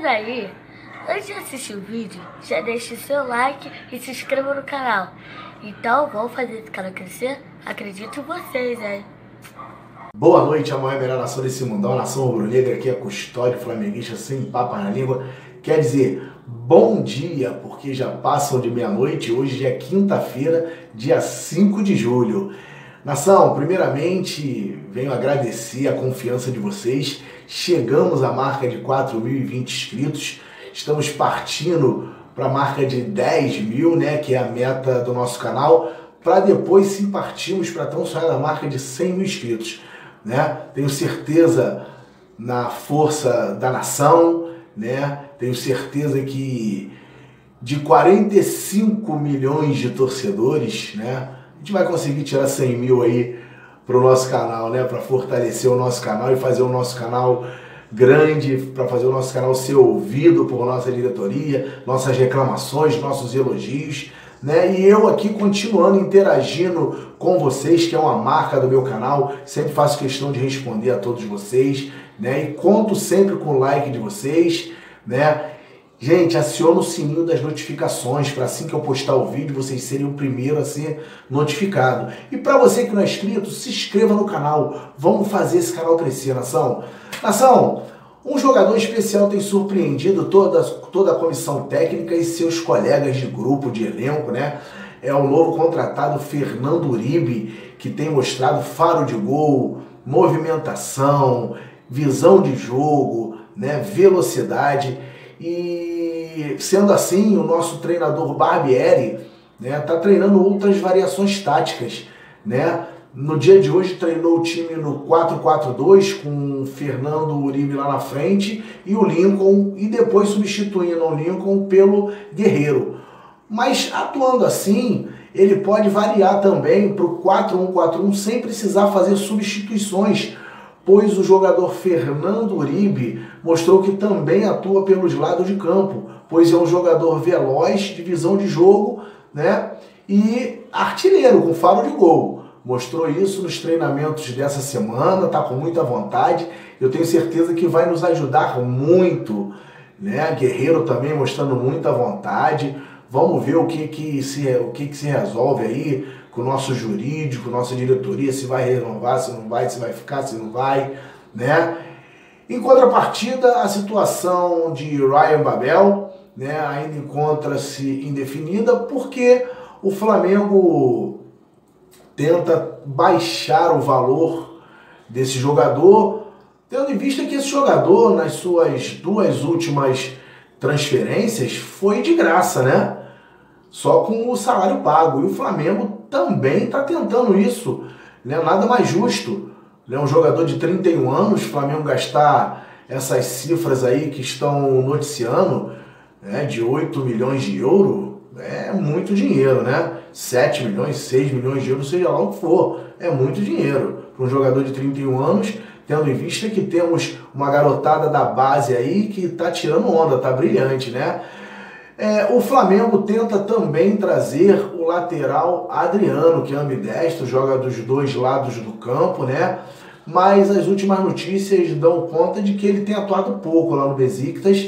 Mas aí, antes de assistir o vídeo, já deixe seu like e se inscreva no canal. Então, vamos fazer esse canal crescer? Acredito em vocês, hein? Boa noite, a maior e melhor nação desse mundão, a nação rubro-negra, aqui é Custódio flamenguista, sem papas na língua. Quer dizer, bom dia, porque já passam de meia-noite, hoje já é quinta-feira, dia 5 de julho. Nação, primeiramente, venho agradecer a confiança de vocês. Chegamos à marca de 4.020 inscritos, estamos partindo para a marca de 10 mil, né, que é a meta do nosso canal, para depois sim partirmos para tão sonhada marca de 100 mil inscritos. Né? Tenho certeza na força da nação, né? Tenho certeza que de 45 milhões de torcedores, né, a gente vai conseguir tirar 100 mil aí para o nosso canal, né, para fortalecer o nosso canal e fazer o nosso canal grande, para fazer o nosso canal ser ouvido por nossa diretoria, nossas reclamações, nossos elogios, né? E eu aqui continuando interagindo com vocês, que é uma marca do meu canal, sempre faço questão de responder a todos vocês, né? E conto sempre com o like de vocês, né? Gente, aciona o sininho das notificações para assim que eu postar o vídeo, vocês serem o primeiro a ser notificado. E para você que não é inscrito, se inscreva no canal. Vamos fazer esse canal crescer, nação. Nação, um jogador especial tem surpreendido toda a comissão técnica e seus colegas de grupo, de elenco, né? É o novo contratado Fernando Uribe, que tem mostrado faro de gol, movimentação, visão de jogo, né? Velocidade. E sendo assim, o nosso treinador Barbieri, né, tá treinando outras variações táticas, né? No dia de hoje treinou o time no 4-4-2 com o Fernando Uribe lá na frente e o Lincoln, e depois substituindo o Lincoln pelo Guerreiro. Mas atuando assim, ele pode variar também para o 4-1-4-1 sem precisar fazer substituições, pois o jogador Fernando Uribe mostrou que também atua pelos lados de campo, pois é um jogador veloz, de visão de jogo, né, e artilheiro, com faro de gol. Mostrou isso nos treinamentos dessa semana, tá com muita vontade. Eu tenho certeza que vai nos ajudar muito, né? Guerreiro também mostrando muita vontade. Vamos ver o que se resolve aí com o nosso jurídico, nossa diretoria, se vai renovar, se não vai, se vai ficar, se não vai, né? Em contrapartida, a situação de Ryan Babel, né, ainda encontra-se indefinida, porque o Flamengo tenta baixar o valor desse jogador, tendo em vista que esse jogador, nas suas duas últimas transferências, foi de graça, né? Só com o salário pago. E o Flamengo também está tentando isso, né? Nada mais justo, né? Um jogador de 31 anos, o Flamengo gastar essas cifras aí que estão noticiando, né, de 8 milhões de euros, é muito dinheiro, né? 7 milhões, 6 milhões de euros, seja lá o que for, é muito dinheiro para um jogador de 31 anos, tendo em vista que temos uma garotada da base aí que está tirando onda, está brilhante, né? O Flamengo tenta também trazer o lateral Adriano, que é ambidestro, joga dos dois lados do campo, né? Mas as últimas notícias dão conta de que ele tem atuado pouco lá no Besiktas,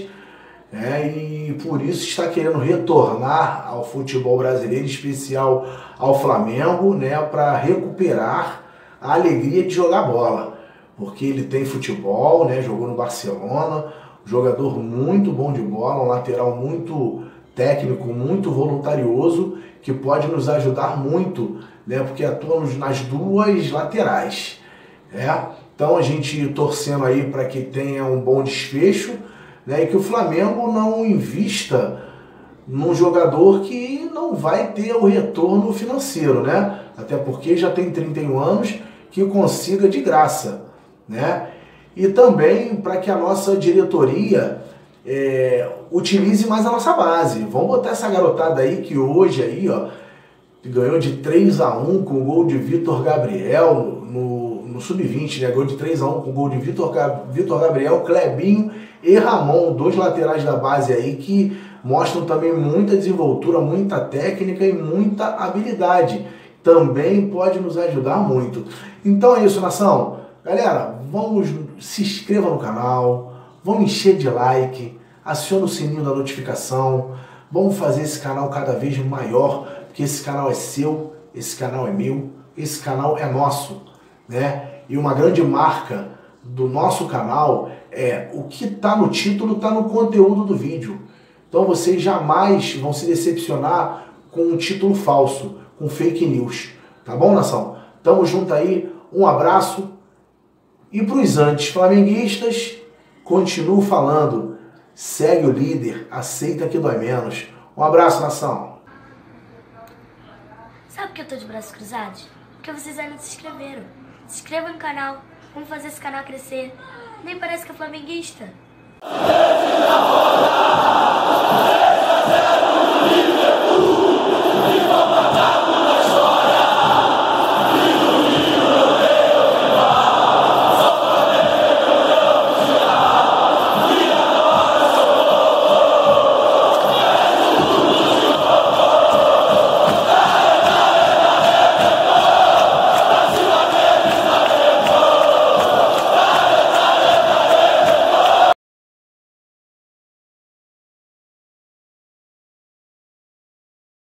e por isso está querendo retornar ao futebol brasileiro, em especial ao Flamengo, né, para recuperar a alegria de jogar bola, porque ele tem futebol, né, jogou no Barcelona, jogador muito bom de bola, um lateral muito técnico, muito voluntarioso, que pode nos ajudar muito, né, porque atua nas duas laterais, né? Então a gente torcendo aí para que tenha um bom desfecho, né, e que o Flamengo não invista num jogador que não vai ter o retorno financeiro, né? Até porque já tem 31 anos, que consiga de graça, né? E também para que a nossa diretoria utilize mais a nossa base. Vamos botar essa garotada aí que hoje aí, ó, ganhou de 3-1 com o gol de Vitor Gabriel no Sub-20, né? Gol de 3-1 com o gol de Vitor Gabriel, Clebinho e Ramon, dois laterais da base aí que mostram também muita desenvoltura, muita técnica e muita habilidade. Também pode nos ajudar muito. Então é isso, nação. Galera, se inscreva no canal, vamos encher de like, aciona o sininho da notificação. Vamos fazer esse canal cada vez maior, porque esse canal é seu, esse canal é meu, esse canal é nosso, né? E uma grande marca do nosso canal é o que está no título, está no conteúdo do vídeo. Então vocês jamais vão se decepcionar com um título falso, com fake news. Tá bom, nação? Tamo junto aí, um abraço. E para os anti-flamenguistas, continuo falando, segue o líder, aceita que dói menos. Um abraço, nação. Sabe por que eu tô de braços cruzados? Porque vocês ainda não se inscreveram. Se inscreva no canal, vamos fazer esse canal crescer. Nem parece que é flamenguista.